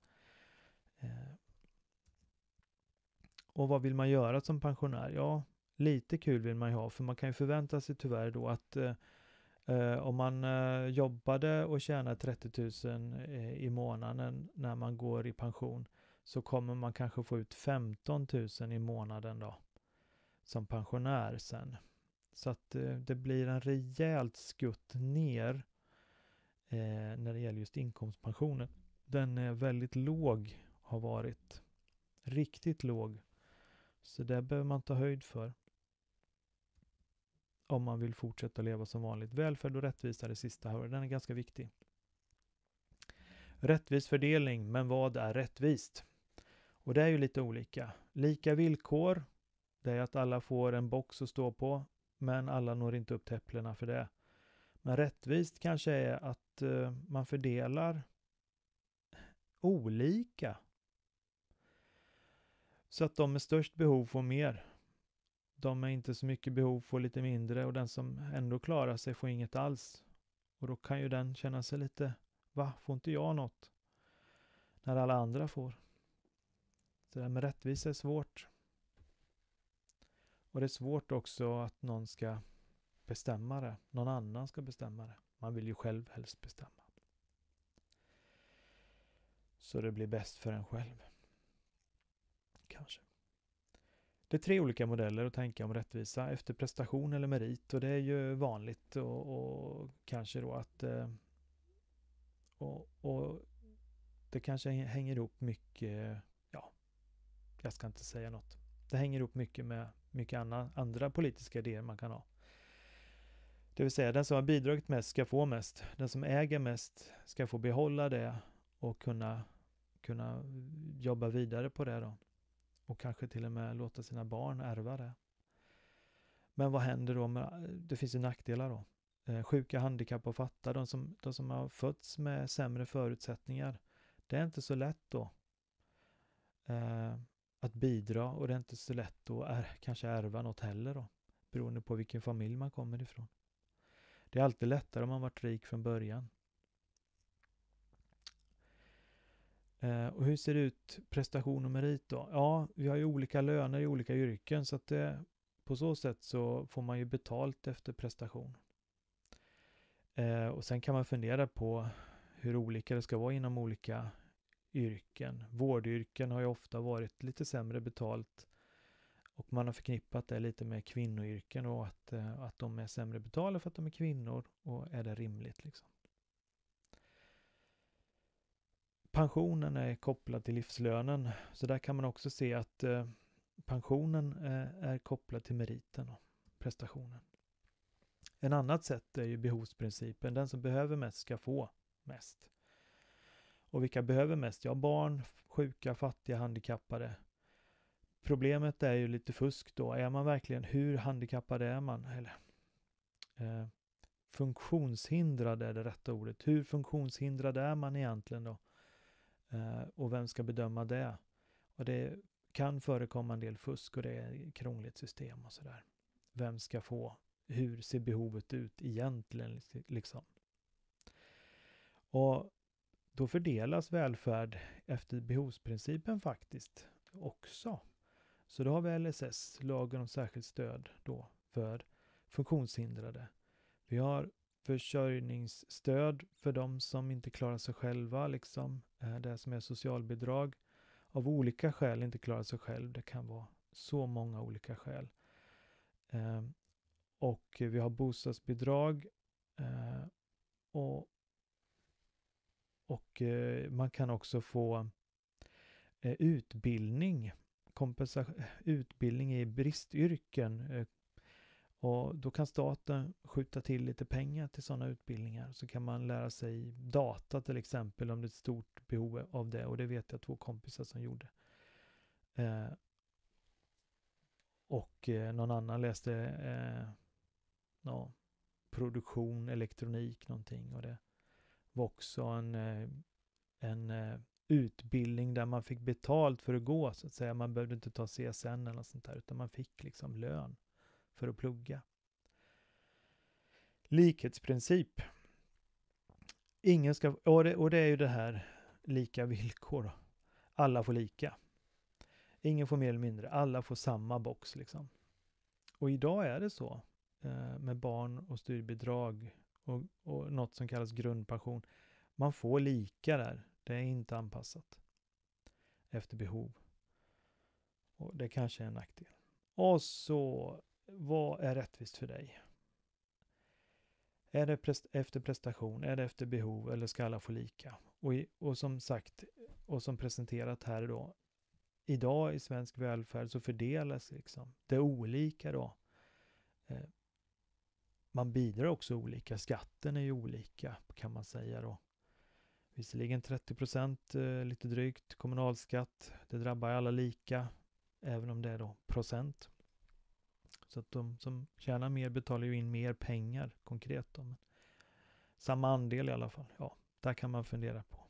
Och vad vill man göra som pensionär? Ja, lite kul vill man ju ha för man kan ju förvänta sig tyvärr då att eh, om man eh, jobbade och tjänar trettio tusen eh, i månaden när man går i pension så kommer man kanske få ut femton tusen i månaden då som pensionär sen. Så att eh, det blir en rejält skutt ner eh, när det gäller just inkomstpensionen. Den är väldigt låg, har varit riktigt låg. Så det behöver man ta höjd för. Om man vill fortsätta leva som vanligt. Välfärd och rättvisa det sista här. Den är ganska viktig. Rättvis fördelning, men vad är rättvist? Och det är ju lite olika. Lika villkor, det är att alla får en box att stå på, men alla når inte upp till äpplena för det. Men rättvist kanske är att uh, man fördelar olika. Så att de med störst behov får mer. De med inte så mycket behov får lite mindre och den som ändå klarar sig får inget alls. Och då kan ju den känna sig lite, va, får inte jag något? När alla andra får. Så det här med rättvisa är svårt. Och det är svårt också att någon ska bestämma det. Någon annan ska bestämma det. Man vill ju själv helst bestämma. Så det blir bäst för en själv. Kanske. Det är tre olika modeller att tänka om rättvisa efter prestation eller merit och det är ju vanligt och, och kanske då att och, och det kanske hänger ihop mycket, ja, jag ska inte säga något. Det hänger ihop mycket med mycket andra, andra politiska idéer man kan ha. Det vill säga den som har bidragit mest ska få mest. Den som äger mest ska få behålla det och kunna, kunna jobba vidare på det då. Och kanske till och med låta sina barn ärva det. Men vad händer då? Med, det finns ju nackdelar då. Eh, sjuka, handikapp och fatta, de som, de som har fötts med sämre förutsättningar. Det är inte så lätt då eh, att bidra och det är inte så lätt då att kanske ärva något heller då. Beroende på vilken familj man kommer ifrån. Det är alltid lättare om man varit rik från början. Eh, och hur ser det ut prestation och merit då? Ja, vi har ju olika löner i olika yrken så att det, på så sätt så får man ju betalt efter prestation. Eh, och sen kan man fundera på hur olika det ska vara inom olika yrken. Vårdyrken har ju ofta varit lite sämre betalt och man har förknippat det lite med kvinnoyrken och att, eh, att de är sämre betalda för att de är kvinnor och är det rimligt liksom. pensionen är kopplad till livslönen. Så där kan man också se att eh, pensionen eh, är kopplad till meriten och prestationen. En annat sätt är ju behovsprincipen. Den som behöver mest ska få mest. Och vilka behöver mest? Ja, barn, sjuka, fattiga, handikappade. Problemet är ju lite fusk då. Är man verkligen, hur handikappad är man? Eller, eh, funktionshindrad är det rätta ordet. Hur funktionshindrad är man egentligen då? Eh, och vem ska bedöma det? Och det kan förekomma en del fusk och det är ett krångligt system och sådär. Vem ska få? Hur ser behovet ut egentligen liksom? Och då fördelas välfärd efter behovsprincipen faktiskt också. Så då har vi L S S, lagen om särskilt stöd då för funktionshindrade. Vi har försörjningsstöd för de som inte klarar sig själva, liksom det som är socialbidrag. Av olika skäl inte klarar sig själv. Det kan vara så många olika skäl. Eh, och vi har bostadsbidrag eh, och, och eh, man kan också få eh, utbildning, kompensa- utbildning i bristyrken. Eh, och då kan staten skjuta till lite pengar till sådana utbildningar. Så kan man lära sig data till exempel om det är ett stort behov av det. Och det vet jag två kompisar som gjorde. Eh, och eh, någon annan läste eh, no, produktion, elektronik någonting. Och det var också en, eh, en eh, utbildning där man fick betalt för att gå. Så att säga. Man behövde inte ta C S N eller något sånt där. Utan man fick liksom lön för att plugga. Likhetsprincip. Ingen ska, och det, och det är ju det här lika villkor. Då. Alla får lika. Ingen får mer eller mindre. Alla får samma box liksom. Och idag är det så eh, med barn och styrbidrag och, och något som kallas grundpension. Man får lika där. Det är inte anpassat efter behov. Och det kanske är en nackdel. Och så, vad är rättvist för dig? Är det prest- efter prestation, är det efter behov eller ska alla få lika? Och, i, och som sagt, och som presenterat här då, idag i svensk välfärd så fördelas liksom det olika då. Eh, man bidrar också olika, skatten är ju olika kan man säga då. Visserligen trettio procent eh, lite drygt kommunalskatt, det drabbar alla lika, även om det är då procent. Så att de som tjänar mer betalar ju in mer pengar konkret. Då. Samma andel i alla fall. Ja, där kan man fundera på.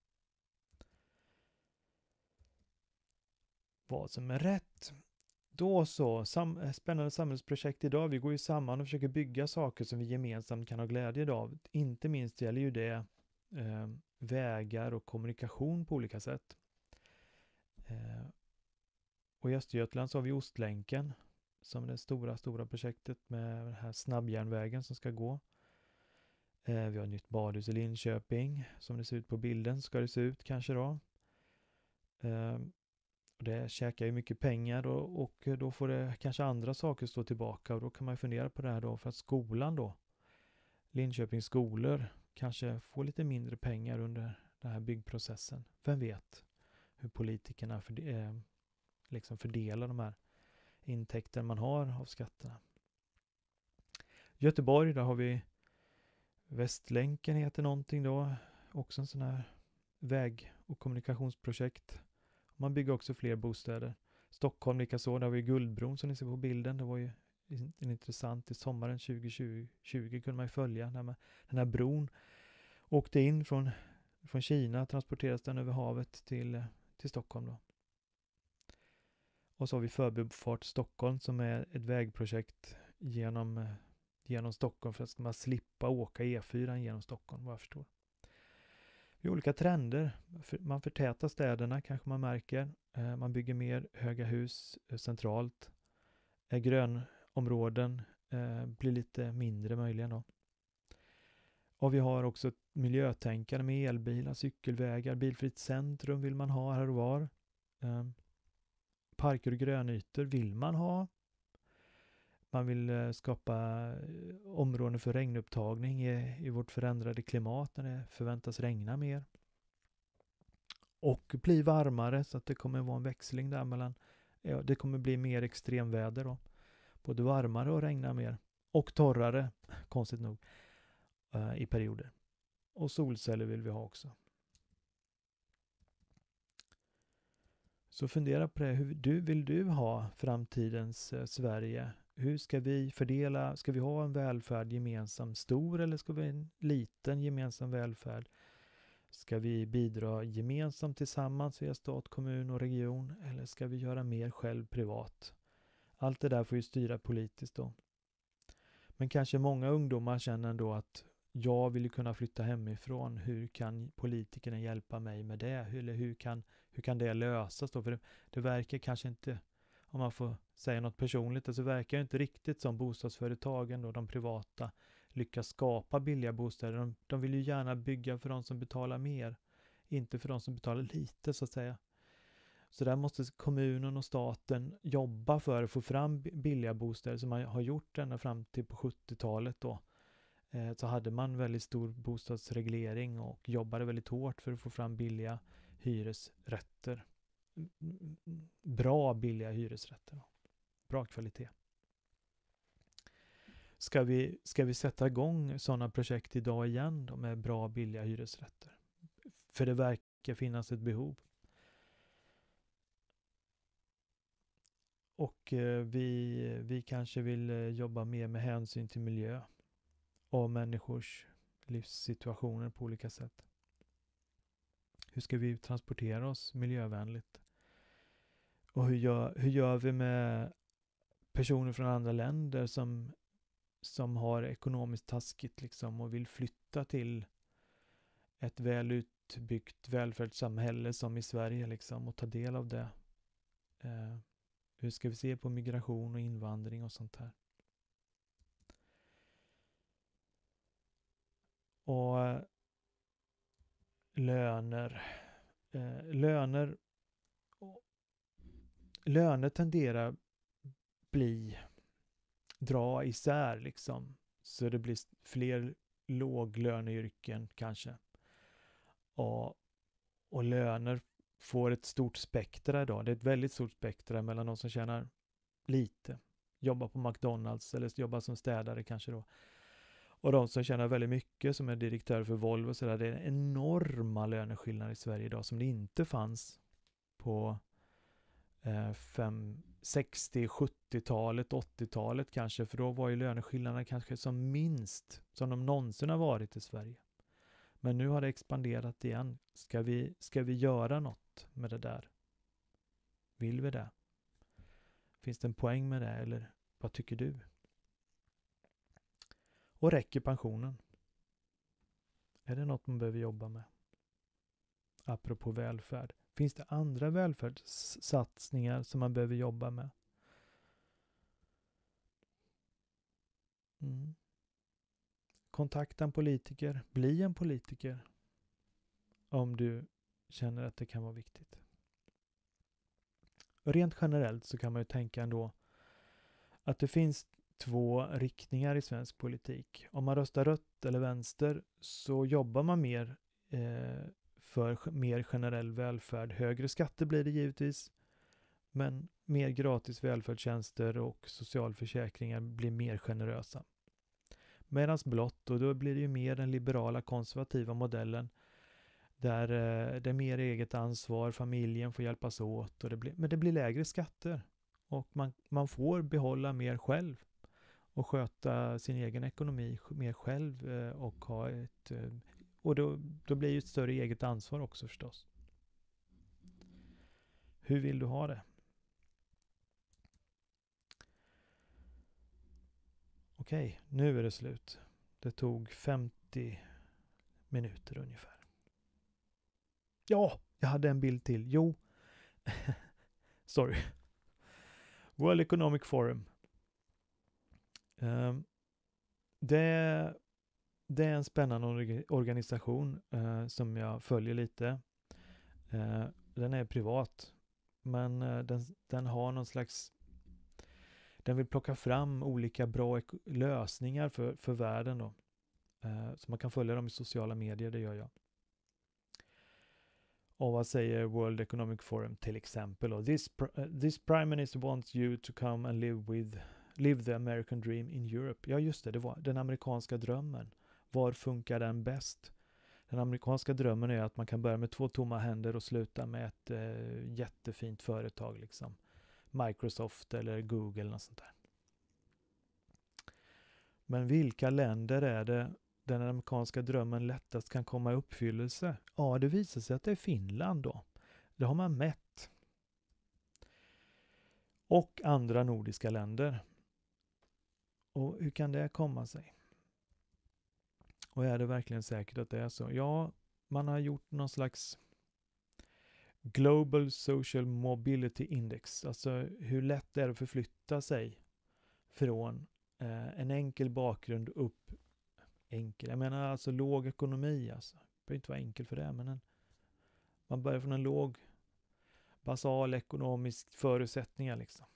Vad som är rätt. Då så, sam- spännande samhällsprojekt idag. Vi går ju samman och försöker bygga saker som vi gemensamt kan ha glädje av. Inte minst gäller ju det eh, vägar och kommunikation på olika sätt. Eh, och i Östergötland så har vi Ostlänken som det stora, stora projektet med den här snabbjärnvägen som ska gå. Eh, vi har ett nytt badhus i Linköping. Som det ser ut på bilden ska det se ut kanske då. Eh, och det käkar ju mycket pengar då, och då får det kanske andra saker stå tillbaka. Och då kan man fundera på det här då för att skolan då, Linköpings skolor, kanske får lite mindre pengar under den här byggprocessen. Vem vet hur politikerna för, eh, liksom fördelar de här intäkter man har av skatterna. Göteborg, där har vi Västlänken heter någonting då. Också en sån här väg- och kommunikationsprojekt. Man bygger också fler bostäder. Stockholm likaså, där har vi Guldbron som ni ser på bilden. Det var ju en intressant i sommaren tjugo tjugo kunde man ju följa när man, den här bron åkte in från, från Kina, transporteras den över havet till, till Stockholm då. Och så har vi Förbifart Stockholm som är ett vägprojekt genom, genom Stockholm för att man slippa åka E fyra genom Stockholm, vad jag förstår. Vi har olika trender. Man förtätar städerna kanske man märker. Man bygger mer höga hus centralt. Grönområden blir lite mindre möjligen då. Och vi har också ett miljötänkande med elbilar, cykelvägar, bilfritt centrum vill man ha här och var. Parker och grönytor vill man ha. Man vill skapa områden för regnupptagning i, i vårt förändrade klimat när det förväntas regna mer. och bli varmare, så att det kommer vara en växling där mellan, ja, det kommer bli mer extremväder då. Både varmare och regna mer. Och torrare, konstigt nog, uh, i perioder. Och solceller vill vi ha också. Så fundera på det. Hur du, vill du ha framtidens uh, Sverige? Hur ska vi fördela? Ska vi ha en välfärd gemensam stor, eller ska vi ha en liten gemensam välfärd? Ska vi bidra gemensamt tillsammans via stat, kommun och region? Eller ska vi göra mer själv privat? Allt det där får ju styra politiskt då. Men kanske många ungdomar känner ändå att jag vill kunna flytta hemifrån. Hur kan politikerna hjälpa mig med det? Eller hur kan, hur kan det lösas då? För det, det verkar kanske inte, om man får säga något personligt, så verkar det inte riktigt som bostadsföretagen då, de privata, lyckas skapa billiga bostäder. De, de vill ju gärna bygga för de som betalar mer, inte för de som betalar lite, så att säga. Så där måste kommunen och staten jobba för att få fram billiga bostäder, som man har gjort ända fram till på sjuttiotalet då. Eh, så hade man väldigt stor bostadsreglering och jobbade väldigt hårt för att få fram billiga hyresrätter. Bra billiga hyresrätter. Bra kvalitet. Ska vi, ska vi sätta igång sådana projekt idag igen då, med bra billiga hyresrätter? För det verkar finnas ett behov. Och eh, vi, vi kanske vill eh, jobba mer med hänsyn till miljö och människors livssituationer på olika sätt. Hur ska vi transportera oss miljövänligt? Och hur gör, hur gör vi med personer från andra länder som, som har ekonomiskt taskigt liksom, och vill flytta till ett väl utbyggt välfärdssamhälle som i Sverige liksom, och ta del av det? Eh, hur ska vi se på migration och invandring och sånt här? Och eh, löner. Eh, löner löner tenderar bli dra isär liksom, så det blir fler låglöneyrken kanske, och, och löner får ett stort spektra idag. Det är ett väldigt stort spektra mellan de som tjänar lite, jobbar på McDonalds eller jobbar som städare kanske då, och de som tjänar väldigt mycket, som är direktör för Volvo och sådär. Det är enorma löneskillnader i Sverige idag som det inte fanns på eh, fem, sextio, sjuttiotalet, åttiotalet kanske, för då var ju löneskillnaderna kanske som minst som de någonsin har varit i Sverige. Men nu har det expanderat igen. Ska vi, ska vi göra något med det där? Vill vi det? Finns det en poäng med det, eller vad tycker du? Och räcker pensionen? Är det något man behöver jobba med? Apropå välfärd. Finns det andra välfärdssatsningar som man behöver jobba med? Mm. Kontakta en politiker. Bli en politiker. Om du känner att det kan vara viktigt. Och rent generellt så kan man ju tänka ändå att det finns två riktningar i svensk politik. Om man röstar rött eller vänster så jobbar man mer eh, för mer generell välfärd. Högre skatter blir det givetvis, men mer gratis välfärdstjänster och socialförsäkringar blir mer generösa. Medan blått, och då blir det ju mer den liberala konservativa modellen där eh, det är mer eget ansvar, familjen får hjälpas åt, och det blir, men det blir lägre skatter och man, man får behålla mer själv och sköta sin egen ekonomi mer själv eh, och ha ett eh, och då, då blir ju ett större eget ansvar också förstås. Hur vill du ha det? Okej, nu är det slut. Det tog femtio minuter ungefär. Ja, jag hade en bild till. Jo, sorry. World Economic Forum. Um, det, det är en spännande organisation uh, som jag följer lite. Uh, den är privat, men uh, den, den har någon slags... Den vill plocka fram olika bra ek- lösningar för, för världen då. Uh, så man kan följa dem i sociala medier, det gör jag. Och vad säger World Economic Forum till exempel? Och this, pr- this prime minister wants you to come and live with live the American dream in Europe. Ja just det, det var den amerikanska drömmen. Var funkar den bäst? Den amerikanska drömmen är att man kan börja med två tomma händer och sluta med ett eh, jättefint företag liksom. Microsoft eller Google eller något sånt där. Men vilka länder är det den amerikanska drömmen lättast kan komma i uppfyllelse? Ja, det visar sig att det är Finland då. Det har man mätt. Och andra nordiska länder. Och hur kan det komma sig? Och är det verkligen säkert att det är så? Ja, man har gjort någon slags Global Social Mobility Index. Alltså hur lätt det är att förflytta sig från eh, en enkel bakgrund upp. Enkel, jag menar alltså låg ekonomi. Alltså. Det behöver inte vara enkel för det, men en, man börjar från en låg basal ekonomisk förutsättningar liksom.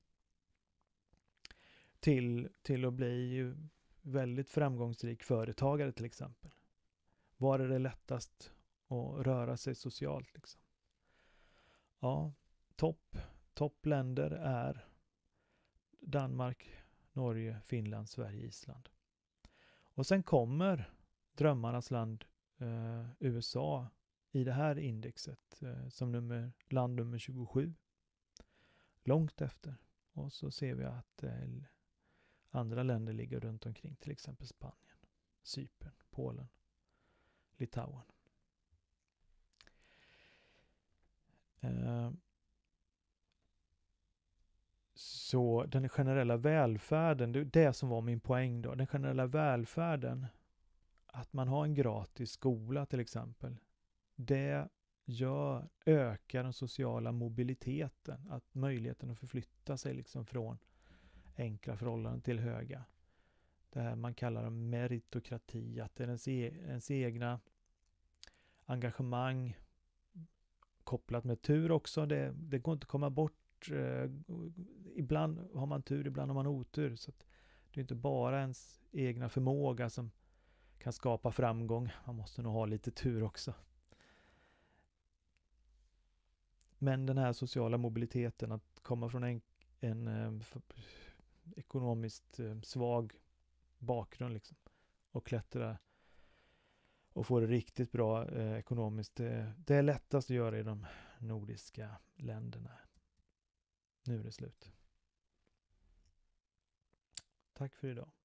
Till, till att bli väldigt framgångsrik företagare till exempel. Var är det lättast att röra sig socialt liksom? Ja, topp, toppländer är Danmark, Norge, Finland, Sverige, Island. Och sen kommer drömmarnas land eh, U S A i det här indexet eh, som nummer, land nummer tjugosju. Långt efter. Och så ser vi att eh, andra länder ligger runt omkring, till exempel Spanien, Cypern, Polen, Litauen. Eh, så den generella välfärden, det är det som var min poäng då. Den generella välfärden, att man har en gratis skola till exempel, det gör, ökar den sociala mobiliteten, att möjligheten att förflytta sig liksom från enkla förhållanden till höga. Det här man kallar meritokrati, att det är ens, e- ens egna engagemang kopplat med tur också. Det, det går inte att komma bort. Eh, ibland har man tur, ibland har man otur. Så att det är inte bara ens egna förmåga som kan skapa framgång. Man måste nog ha lite tur också. Men den här sociala mobiliteten, att komma från en, en eh, för, ekonomiskt eh, svag bakgrund liksom, och klättra och få det riktigt bra eh, ekonomiskt. Det, det är lättast att göra i de nordiska länderna. Nu är det slut. Tack för idag.